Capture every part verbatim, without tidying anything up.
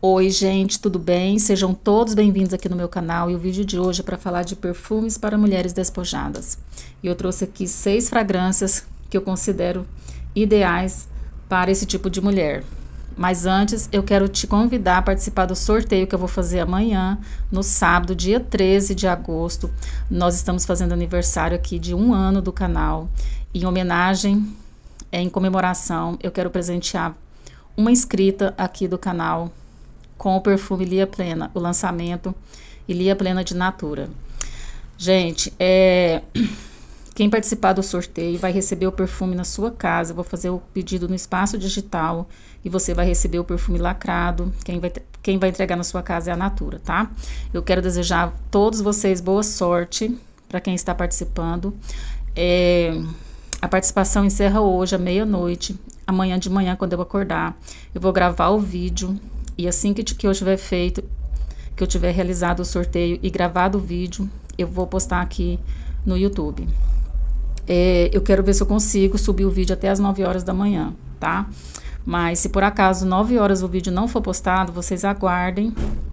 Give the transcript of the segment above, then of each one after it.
Oi, gente, tudo bem? Sejam todos bem-vindos aqui no meu canal e o vídeo de hoje é para falar de perfumes para mulheres despojadas. E eu trouxe aqui seis fragrâncias que eu considero ideais para esse tipo de mulher. Mas antes, eu quero te convidar a participar do sorteio que eu vou fazer amanhã, no sábado, dia treze de agosto. Nós estamos fazendo aniversário aqui de um ano do canal. Em homenagem, é, em comemoração, eu quero presentear uma inscrita aqui do canal com o perfume Lia Plena, o lançamento Lia Plena de Natura. Gente, é, quem participar do sorteio vai receber o perfume na sua casa. Eu vou fazer o pedido no espaço digital e você vai receber o perfume lacrado. Quem vai, quem vai entregar na sua casa é a Natura, tá? Eu quero desejar a todos vocês boa sorte para quem está participando. É, a participação encerra hoje à meia-noite. Amanhã de manhã, quando eu acordar, eu vou gravar o vídeo. E assim que, que eu tiver feito, que eu tiver realizado o sorteio e gravado o vídeo, eu vou postar aqui no YouTube. É, eu quero ver se eu consigo subir o vídeo até as nove horas da manhã, tá? Mas se por acaso nove horas o vídeo não for postado, vocês aguardem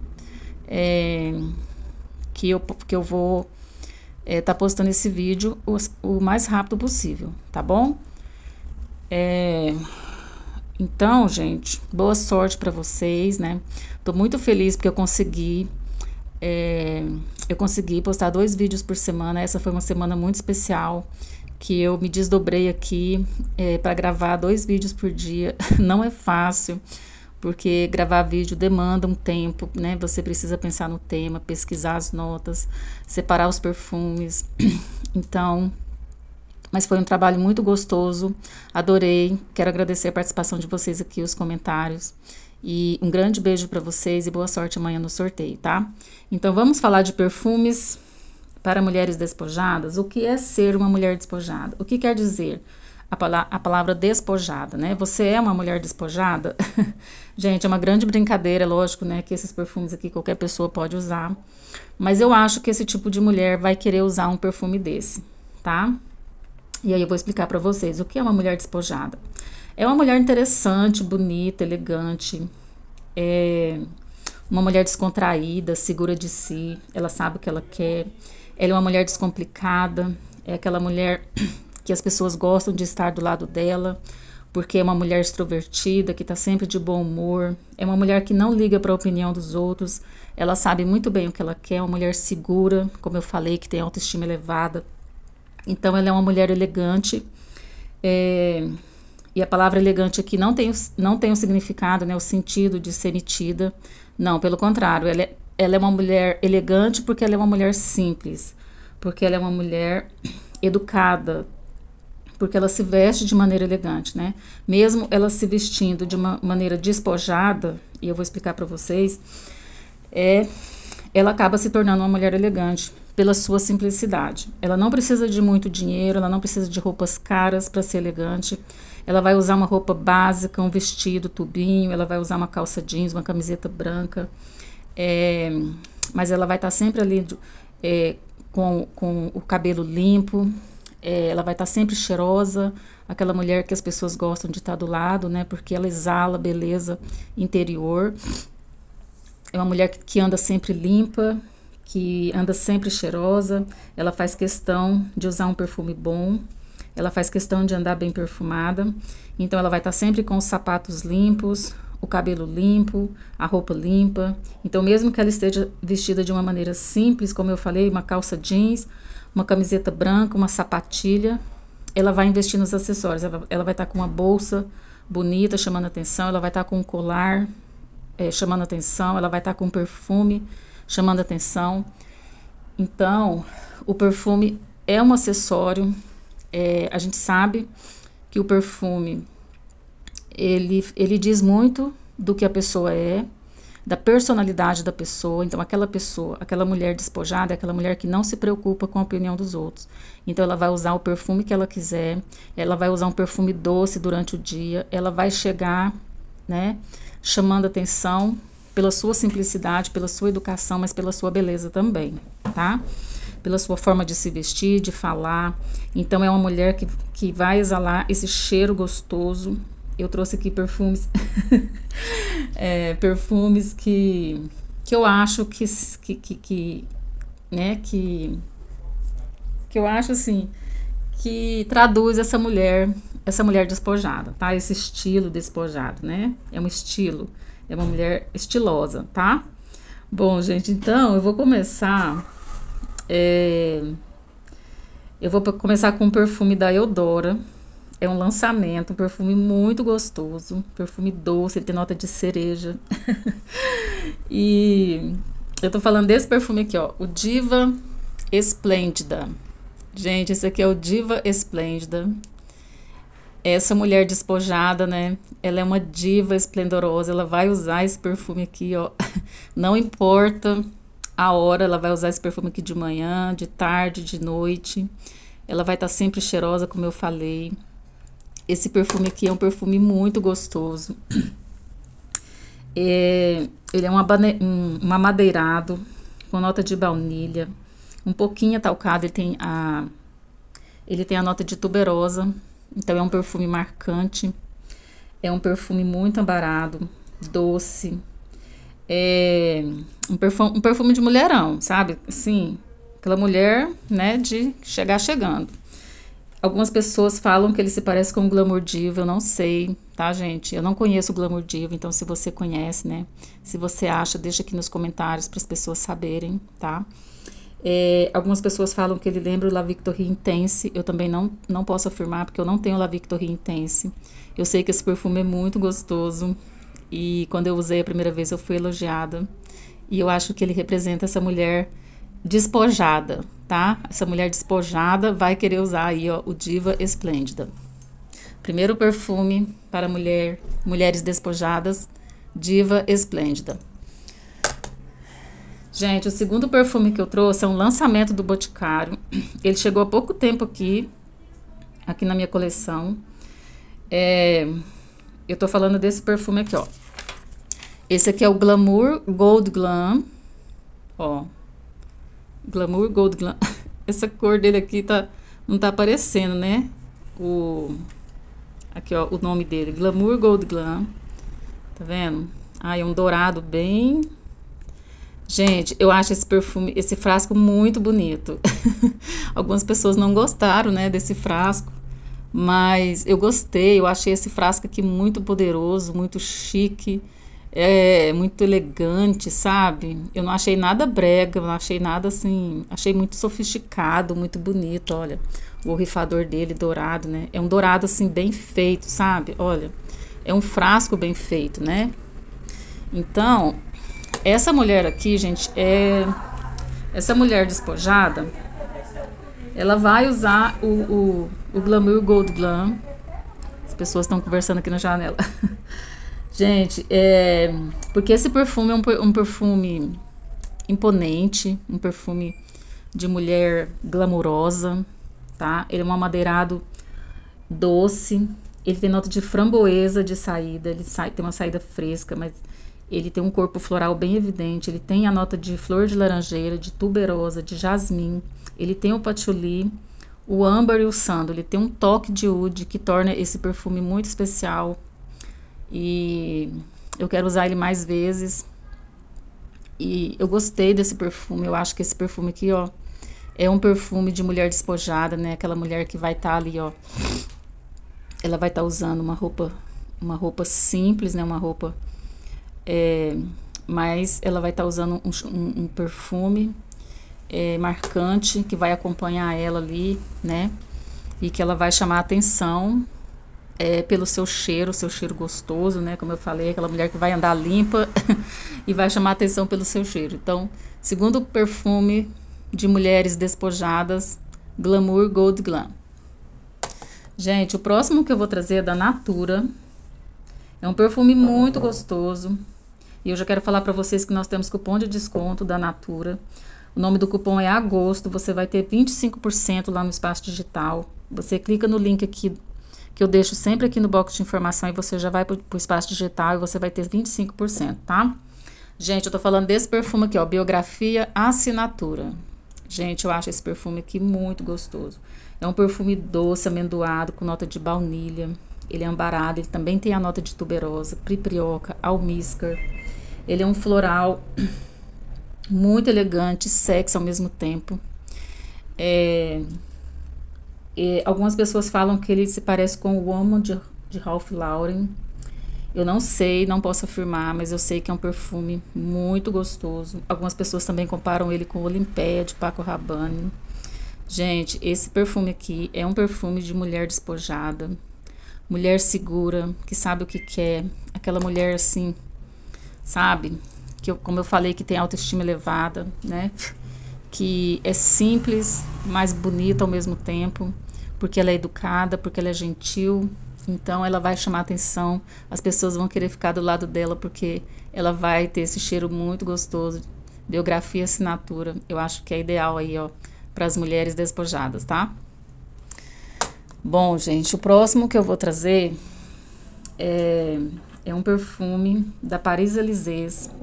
é, que, eu, que eu vou é, tá postando esse vídeo o, o mais rápido possível, tá bom? É... Então, gente, boa sorte para vocês, né? Tô muito feliz porque eu consegui, é, eu consegui postar dois vídeos por semana. Essa foi uma semana muito especial, que eu me desdobrei aqui é, para gravar dois vídeos por dia. Não é fácil, porque gravar vídeo demanda um tempo, né? Você precisa pensar no tema, pesquisar as notas, separar os perfumes. Então... Mas foi um trabalho muito gostoso, adorei, quero agradecer a participação de vocês aqui, os comentários. E um grande beijo para vocês e boa sorte amanhã no sorteio, tá? Então vamos falar de perfumes para mulheres despojadas. O que é ser uma mulher despojada? O que quer dizer a, pala a palavra despojada, né? Você é uma mulher despojada? Gente, é uma grande brincadeira, lógico, né? Que esses perfumes aqui qualquer pessoa pode usar. Mas eu acho que esse tipo de mulher vai querer usar um perfume desse, tá? E aí eu vou explicar para vocês o que é uma mulher despojada. É uma mulher interessante, bonita, elegante, é uma mulher descontraída, segura de si, ela sabe o que ela quer, ela é uma mulher descomplicada, é aquela mulher que as pessoas gostam de estar do lado dela, porque é uma mulher extrovertida, que está sempre de bom humor, é uma mulher que não liga para a opinião dos outros, ela sabe muito bem o que ela quer, é uma mulher segura, como eu falei, que tem autoestima elevada. Então, ela é uma mulher elegante, é, e a palavra elegante aqui não tem, não tem o significado, né, o sentido de ser metida. Não, pelo contrário, ela é, ela é uma mulher elegante porque ela é uma mulher simples, porque ela é uma mulher educada, porque ela se veste de maneira elegante, né? Mesmo ela se vestindo de uma maneira despojada, e eu vou explicar para vocês, é, ela acaba se tornando uma mulher elegante pela sua simplicidade. Ela não precisa de muito dinheiro, ela não precisa de roupas caras para ser elegante. Ela vai usar uma roupa básica, um vestido, tubinho, ela vai usar uma calça jeans, uma camiseta branca, é, mas ela vai estar tá sempre ali é, com, com o cabelo limpo, é, ela vai estar tá sempre cheirosa, aquela mulher que as pessoas gostam de estar tá do lado, né, porque ela exala beleza interior. É uma mulher que, que anda sempre limpa, que anda sempre cheirosa, ela faz questão de usar um perfume bom, ela faz questão de andar bem perfumada, então ela vai estar sempre com os sapatos limpos, o cabelo limpo, a roupa limpa. Então mesmo que ela esteja vestida de uma maneira simples, como eu falei, uma calça jeans, uma camiseta branca, uma sapatilha, ela vai investir nos acessórios, ela, ela vai estar com uma bolsa bonita, chamando atenção, ela vai estar com um colar, é, chamando atenção, ela vai estar com um perfume, chamando atenção. Então, o perfume é um acessório. É, a gente sabe que o perfume, ele, ele diz muito do que a pessoa é, da personalidade da pessoa. Então, aquela pessoa, aquela mulher despojada, é aquela mulher que não se preocupa com a opinião dos outros. Então, ela vai usar o perfume que ela quiser, ela vai usar um perfume doce durante o dia, ela vai chegar, né, chamando atenção, pela sua simplicidade, pela sua educação, mas pela sua beleza também, tá? Pela sua forma de se vestir, de falar. Então, é uma mulher que, que vai exalar esse cheiro gostoso, eu trouxe aqui perfumes, é, perfumes que, que eu acho que, que, que, que, né, que, que eu acho assim, que traduz essa mulher, essa mulher despojada, tá? Esse estilo despojado, né? É um estilo, é uma mulher estilosa, tá? Bom, gente, então eu vou começar, é, eu vou começar com um perfume da Eudora. É um lançamento, um perfume muito gostoso, perfume doce, ele tem nota de cereja. E eu tô falando desse perfume aqui, ó, o Diva Esplêndida. Gente, esse aqui é o Diva Esplêndida. Essa mulher despojada, né? Ela é uma diva esplendorosa, ela vai usar esse perfume aqui, ó. Não importa a hora, ela vai usar esse perfume aqui de manhã, de tarde, de noite. Ela vai estar sempre cheirosa, como eu falei. Esse perfume aqui é um perfume muito gostoso. É, ele é um, um, um amadeirado com nota de baunilha, um pouquinho atalcado. Ele tem a, ele tem a nota de tuberosa, então é um perfume marcante. É um perfume muito ambarado, doce. É um perfume, um perfume de mulherão, sabe? Assim, aquela mulher, né, de chegar chegando. Algumas pessoas falam que ele se parece com o Glamour Diva, eu não sei, tá, gente? Eu não conheço o Glamour Diva, então se você conhece, né? Se você acha, deixa aqui nos comentários para as pessoas saberem, tá? É, algumas pessoas falam que ele lembra o La Victoria Intense, eu também não, não posso afirmar, porque eu não tenho La Victoria Intense. Eu sei que esse perfume é muito gostoso, e quando eu usei a primeira vez eu fui elogiada, e eu acho que ele representa essa mulher despojada, tá? Essa mulher despojada vai querer usar aí, ó, o Diva Esplêndida. Primeiro perfume para mulher, mulheres despojadas, Diva Esplêndida. Gente, o segundo perfume que eu trouxe é um lançamento do Boticário. Ele chegou há pouco tempo aqui, aqui na minha coleção. É, eu tô falando desse perfume aqui, ó. Esse aqui é o Glamour Gold Glam, ó. Glamour Gold Glam. Essa cor dele aqui tá, não tá aparecendo, né? O, aqui, ó, o nome dele, Glamour Gold Glam. Tá vendo? Ah, é um dourado bem... Gente, eu acho esse perfume, esse frasco muito bonito. Algumas pessoas não gostaram, né, desse frasco. Mas eu gostei, eu achei esse frasco aqui muito poderoso, muito chique. É muito elegante, sabe? Eu não achei nada brega, não achei nada assim, achei muito sofisticado, muito bonito, olha. O borrifador dele dourado, né? É um dourado assim bem feito, sabe? Olha, é um frasco bem feito, né? Então, essa mulher aqui, gente, é essa mulher despojada, ela vai usar o, o, o Glamour Gold Glam. As pessoas estão conversando aqui na janela. Gente, é, porque esse perfume é um, um perfume imponente, um perfume de mulher glamurosa, tá? Ele é um amadeirado doce, ele tem nota de framboesa de saída, ele sai, tem uma saída fresca, mas ele tem um corpo floral bem evidente, ele tem a nota de flor de laranjeira, de tuberosa, de jasmim, ele tem o patchouli, o âmbar e o sândalo, ele tem um toque de oud que torna esse perfume muito especial. E eu quero usar ele mais vezes. E eu gostei desse perfume. Eu acho que esse perfume aqui, ó, é um perfume de mulher despojada, né? Aquela mulher que vai estar tá ali, ó. Ela vai estar tá usando uma roupa, uma roupa simples, né? Uma roupa, é, mas ela vai estar tá usando um, um, um perfume é, marcante que vai acompanhar ela ali, né? E que ela vai chamar a atenção. É, pelo seu cheiro, seu cheiro gostoso, né? Como eu falei, aquela mulher que vai andar limpa e vai chamar atenção pelo seu cheiro. Então, segundo perfume de mulheres despojadas, Glamour Gold Glam. Gente, o próximo que eu vou trazer é da Natura. É um perfume muito gostoso. E eu já quero falar para vocês que nós temos cupom de desconto da Natura. O nome do cupom é Agosto. Você vai ter vinte e cinco por cento lá no espaço digital. Você clica no link aqui que eu deixo sempre aqui no box de informação e você já vai pro, pro espaço digital e você vai ter vinte e cinco por cento, tá? Gente, eu tô falando desse perfume aqui, ó, Biografia Assinatura. Gente, eu acho esse perfume aqui muito gostoso. É um perfume doce, amendoado, com nota de baunilha. ele é ambarado, ele também tem a nota de tuberosa, priprioca, almíscar. Ele é um floral muito elegante, sexy ao mesmo tempo. É, é, algumas pessoas falam que ele se parece com o Woman de, de Ralph Lauren. Eu não sei, não posso afirmar, mas eu sei que é um perfume muito gostoso. Algumas pessoas também comparam ele com o Olympéia de Paco Rabanne. Gente, esse perfume aqui é um perfume de mulher despojada, mulher segura, que sabe o que quer, aquela mulher assim, sabe? Que eu, como eu falei, que tem autoestima elevada, né? Que é simples, mas bonita ao mesmo tempo, porque ela é educada, porque ela é gentil. Então ela vai chamar atenção, as pessoas vão querer ficar do lado dela, porque ela vai ter esse cheiro muito gostoso, biografia assinatura. Eu acho que é ideal aí, ó, para as mulheres despojadas, tá? Bom, gente, o próximo que eu vou trazer é, é um perfume da Paris Élysées.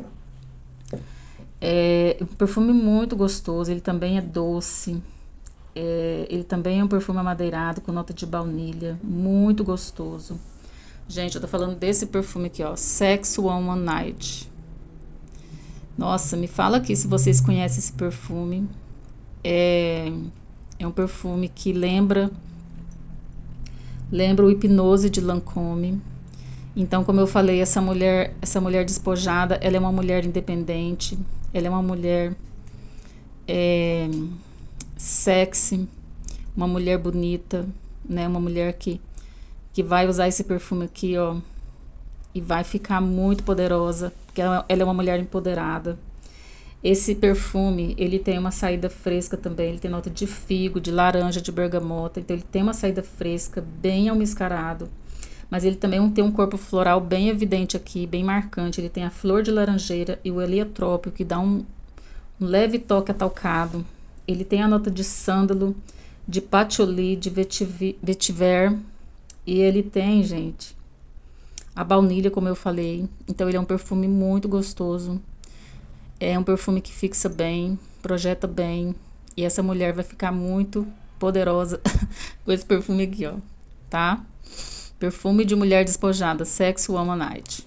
É um perfume muito gostoso, ele também é doce, é, ele também é um perfume amadeirado com nota de baunilha, muito gostoso. Gente, eu tô falando desse perfume aqui, ó, Sex One One Night. Nossa, me fala aqui se vocês conhecem esse perfume. É, é um perfume que lembra lembra o Hipnose de Lancôme. Então, como eu falei, essa mulher, essa mulher despojada, ela é uma mulher independente, ela é uma mulher é, sexy, uma mulher bonita, né? Uma mulher que, que vai usar esse perfume aqui, ó, e vai ficar muito poderosa, porque ela, ela é uma mulher empoderada. Esse perfume, ele tem uma saída fresca também, ele tem nota de figo, de laranja, de bergamota, então ele tem uma saída fresca, bem almiscarado, mas ele também tem um corpo floral bem evidente aqui, bem marcante. Ele tem a flor de laranjeira e o heliotrópio, que dá um, um leve toque atalcado. Ele tem a nota de sândalo, de patchouli, de vetiver, e ele tem, gente, a baunilha, como eu falei. Então ele é um perfume muito gostoso. É um perfume que fixa bem, projeta bem. E essa mulher vai ficar muito poderosa com esse perfume aqui, ó. Tá? Perfume de mulher despojada, Sex One Night.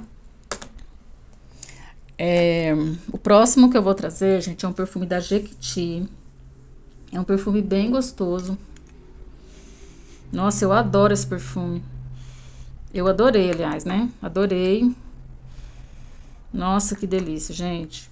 É, o próximo que eu vou trazer, gente, é um perfume da Jequiti. É um perfume bem gostoso. Nossa, eu adoro esse perfume. Eu adorei, aliás, né? Adorei. Nossa, que delícia, gente.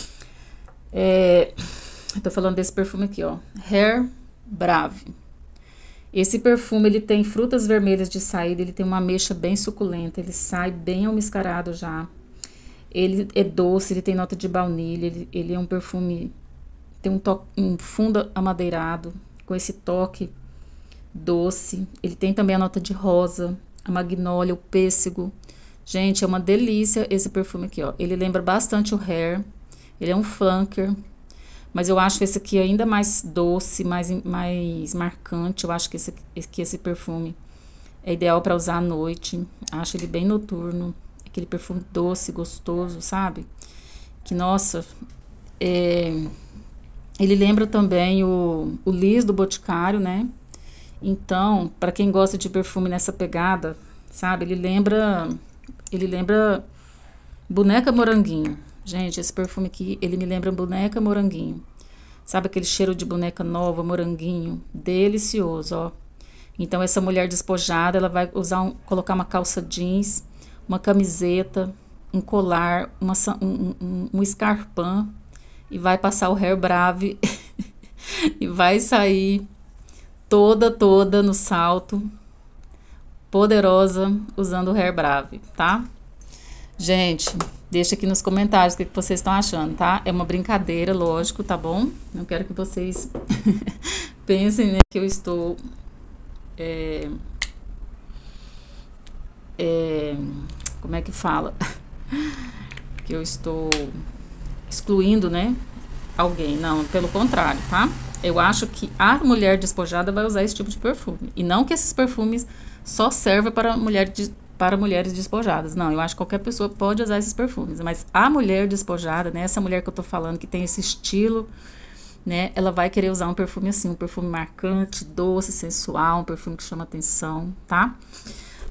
É, eu tô falando desse perfume aqui, ó. Hair Brave. Esse perfume, ele tem frutas vermelhas de saída, ele tem uma ameixa bem suculenta, ele sai bem almiscarado já. Ele é doce, ele tem nota de baunilha, ele, ele é um perfume, tem um, toque, um fundo amadeirado, com esse toque doce. Ele tem também a nota de rosa, a magnólia, o pêssego. Gente, é uma delícia esse perfume aqui, ó. Ele lembra bastante o Hair. Ele é um flanker. Mas eu acho esse aqui ainda mais doce, mais, mais marcante. Eu acho que esse, que esse perfume é ideal para usar à noite. Acho ele bem noturno. Aquele perfume doce, gostoso, sabe? Que, nossa... É, ele lembra também o, o Liz do Boticário, né? Então, para quem gosta de perfume nessa pegada, sabe? Ele lembra... Ele lembra Boneca Moranguinho. Gente, esse perfume aqui, ele me lembra Boneca Moranguinho. Sabe aquele cheiro de boneca nova, moranguinho? Delicioso, ó. Então, essa mulher despojada, ela vai usar um, colocar uma calça jeans, uma camiseta, um colar, uma, um, um, um escarpão e vai passar o Hair Brave e vai sair toda, toda no salto, poderosa, usando o Hair Brave, tá? Gente, deixa aqui nos comentários o que, que vocês estão achando, tá? É uma brincadeira, lógico, tá bom? Não quero que vocês pensem, né, que eu estou... É, é, como é que fala? Que eu estou excluindo, né, alguém. Não, pelo contrário, tá? Eu acho que a mulher despojada vai usar esse tipo de perfume. E não que esses perfumes só servem para, mulher de, para mulheres despojadas. Não, eu acho que qualquer pessoa pode usar esses perfumes. Mas a mulher despojada, né, essa mulher que eu tô falando, que tem esse estilo, né, ela vai querer usar um perfume assim, um perfume marcante, doce, sensual, um perfume que chama atenção, tá?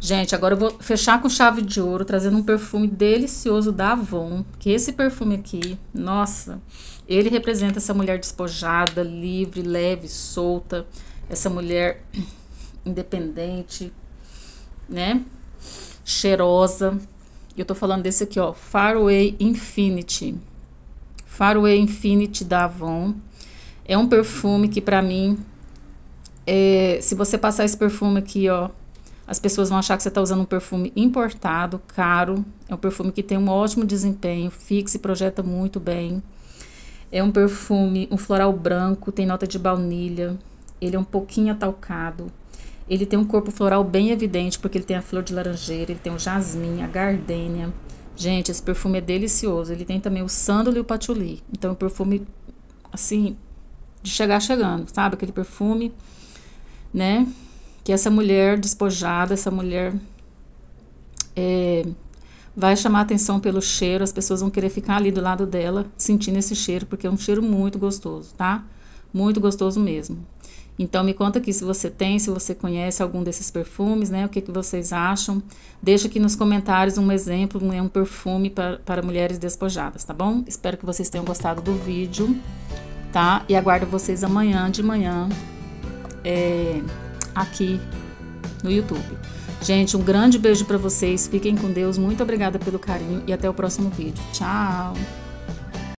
Gente, agora eu vou fechar com chave de ouro, trazendo um perfume delicioso da Avon. Que esse perfume aqui, nossa, ele representa essa mulher despojada, livre, leve, solta. Essa mulher independente, né? Cheirosa. Eu tô falando desse aqui, ó, Faraway Infinity. Faraway Infinity da Avon. É um perfume que pra mim, é, se você passar esse perfume aqui, ó, as pessoas vão achar que você está usando um perfume importado, caro. É um perfume que tem um ótimo desempenho, fixa e projeta muito bem. É um perfume, um floral branco, tem nota de baunilha. Ele é um pouquinho atalcado. Ele tem um corpo floral bem evidente, porque ele tem a flor de laranjeira, ele tem o jasmim, a gardênia. Gente, esse perfume é delicioso. Ele tem também o sândalo e o patchouli. Então, é um perfume, assim, de chegar chegando, sabe? Aquele perfume, né? Que essa mulher despojada, essa mulher é, vai chamar atenção pelo cheiro, as pessoas vão querer ficar ali do lado dela, sentindo esse cheiro, porque é um cheiro muito gostoso, tá? Muito gostoso mesmo. Então, me conta aqui se você tem, se você conhece algum desses perfumes, né? O que, que vocês acham? Deixa aqui nos comentários um exemplo, um, um perfume para, para mulheres despojadas, tá bom? Espero que vocês tenham gostado do vídeo, tá? E aguardo vocês amanhã de manhã, é... aqui no YouTube. Gente, um grande beijo para vocês. Fiquem com Deus. Muito obrigada pelo carinho e até o próximo vídeo. Tchau!